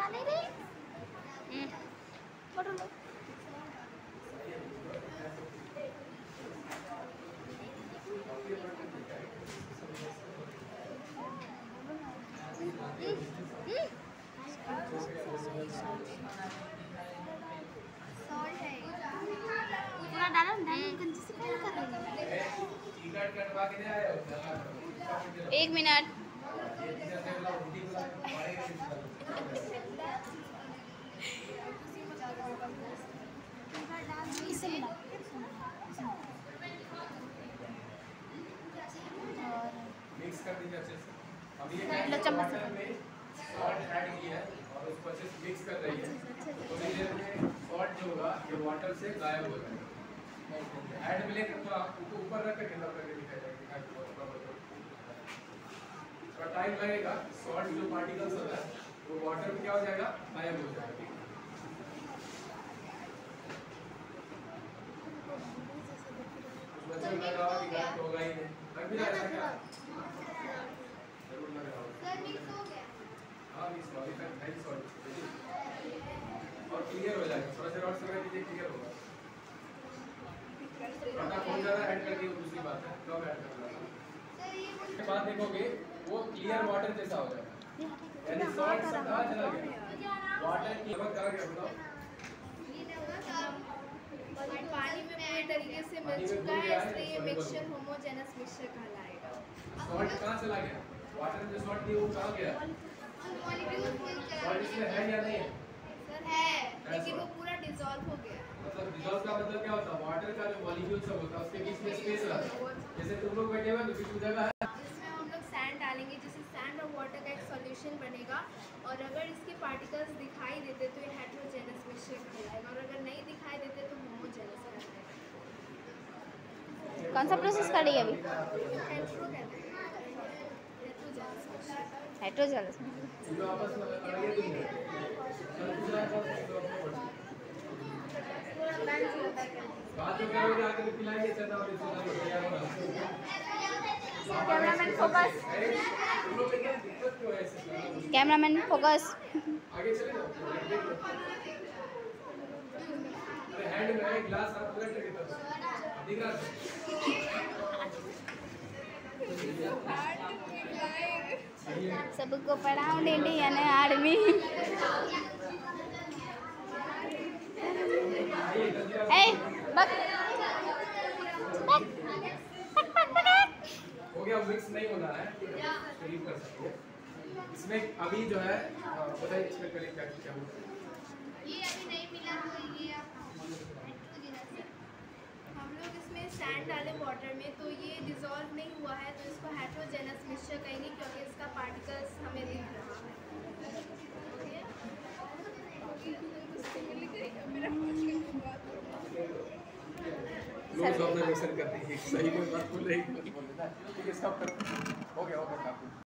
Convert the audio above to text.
नहीं रही। फोटो लो। पूरा डालो ना, गंजी से क्या कर रही है? 1 मिनट। इसे मिला मिक्स कर दीजिए अच्छे से। अब ये क्या है, वाटर में सॉल्ट ऐड किया है और उसको अच्छे से मिक्स कर रही है। तो धीरे धीरे सॉल्ट जो होगा ये वाटर से गायब हो जाएगा। ऐड में लेकर तो आपको ऊपर रख कर गिला करके दिखाएगा। थोड़ा टाइम लगेगा, सॉल्ट जो पार्टिकल्स होता है वो वाटर में क्या हो जाएगा, गायब हो जाएगा। बच्चे लग रहा कि गायब होगा ही नहीं, लग भी रहा है क्या? जरूर लग रहा होगा। सर मिक्स हो गया। हाँ मिक्स हो गया, नहीं सॉल्ट और क्लियर हो जाएगा। थोड़ा सा और समय दीजिए, क्लियर होगा। वरना बहुत ज़्यादा ऐड कर दिए दूसरी बात है, कम ऐड करना। के बाद देखोगे वो क्लियर वाटर जैसा हो जाएगा, यानी सॉल्ट सब कहाँ चला गया, वाटर की लेवल कहाँ गया बताओ। पानी में पूरी तरीके से मिल चुका है, इसलिए ये मिक्सचर होमोजेनस मिक्सचर कहलाएगा। सॉल्ट कहाँ चला गया, वाटर में जो सॉल्ट थी वो कहाँ गया, सॉल्ट इसमें है या नहीं है? सर है, लेकिन वो पूरा डिसॉल्व हो गया। मतलब डिसॉल्व का मतलब क्या होता है, वाटर का जो मॉलिक्यूल सब होता है उसके बीच में स्पेस रहता है। जैसे तुम लोग बैठे हुए बीच में जगह है, इसमें हम लोग सैंड डालेंगे, जिससे सैंड और वाटर का एक सॉल्यूशन बनेगा। और अगर इसके पार्टिकल्स दिखाई देते तो ये हेटेरोजेनस मिक्सचर कहलाएगा, और अगर नहीं दिखाई देते तो होमोजेनस कहलाएगा। कौन सा प्रोसेस कर रही है अभी? हेटेरो कहते हैं, हेटेरोजेनस मिक्सचर। हेटेरोजेनस। जो आपस में लगे नहीं है। बात जो करोगे आगे भी पिलाएंगे चना और इसको तैयार होगा। कैमरामैन फोकस, तुम लोग को क्या दिक्कत क्यों है ऐसे? Cameraman focus. आगे चले जाओ, अरे हैंड में है ग्लास, आप उलट के तरफ दिख रहा है। सबको पढ़ाओ इंडियन आर्मी। ए बक हो गया, मिक्स नहीं होना है, करीब कर सकते हैं। इसमें अभी जो है बताइए इसमें करीब क्या क्या होगा। ये अभी नहीं मिला तो ये हम लोग इसमें सैंड डाले वाटर में, तो ये डिसॉल्व नहीं हुआ है, तो इसको हेटेरोजेनस मिक्सचर कहेंगे, क्योंकि इसका पार्टिकल्स हमें दिख रहा है। क्लोज ऑब्जर्वेशन करते हैं, सही में बात बोल रही है, ठीक है, स्टॉप कर। हो गया काफी।